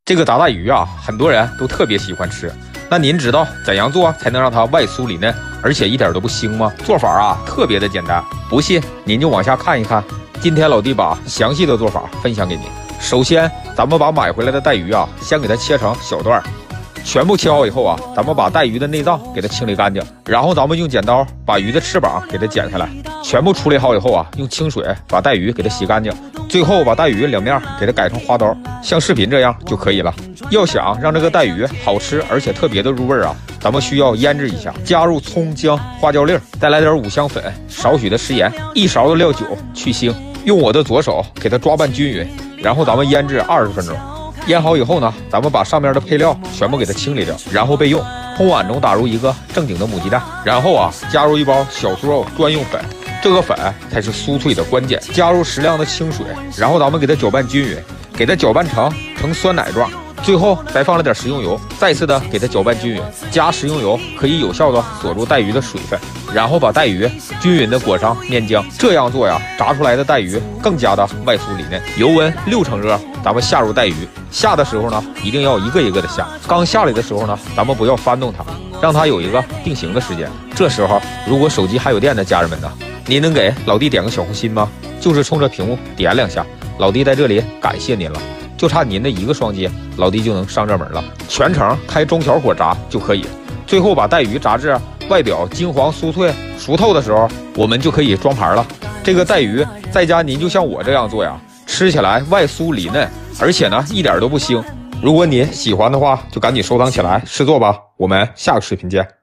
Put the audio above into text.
这个炸带鱼啊，很多人都特别喜欢吃。那您知道怎样做才能让它外酥里嫩，而且一点都不腥吗？做法啊特别的简单，不信您就往下看一看。今天老弟把详细的做法分享给您。首先，咱们把买回来的带鱼啊，先给它切成小段。 全部切好以后啊，咱们把带鱼的内脏给它清理干净，然后咱们用剪刀把鱼的翅膀给它剪下来，全部处理好以后啊，用清水把带鱼给它洗干净，最后把带鱼两面给它改成花刀，像视频这样就可以了。要想让这个带鱼好吃而且特别的入味啊，咱们需要腌制一下，加入葱姜、花椒粒，再来点五香粉，少许的食盐，1勺的料酒去腥，用我的左手给它抓拌均匀，然后咱们腌制20分钟。 腌好以后呢，咱们把上面的配料全部给它清理掉，然后备用。空碗中打入一个正经的母鸡蛋，然后啊加入1包小酥肉专用粉，这个粉才是酥脆的关键。加入适量的清水，然后咱们给它搅拌均匀，给它搅拌成酸奶状。最后再放了点食用油，再次的给它搅拌均匀。加食用油可以有效的锁住带鱼的水分，然后把带鱼均匀的裹上面浆。这样做呀，炸出来的带鱼更加的外酥里嫩。油温6成热，咱们下入带鱼。 下的时候呢，一定要一个一个的下。刚下来的时候呢，咱们不要翻动它，让它有一个定型的时间。这时候，如果手机还有电的家人们呢，您能给老弟点个小红心吗？就是冲着屏幕点2下，老弟在这里感谢您了。就差您的一个双击，老弟就能上热门了。全程开中小火炸就可以。最后把带鱼炸至外表金黄酥脆、熟透的时候，我们就可以装盘了。这个带鱼在家您就像我这样做呀，吃起来外酥里嫩。 而且呢，一点都不腥。如果你喜欢的话，就赶紧收藏起来试做吧。我们下个视频见。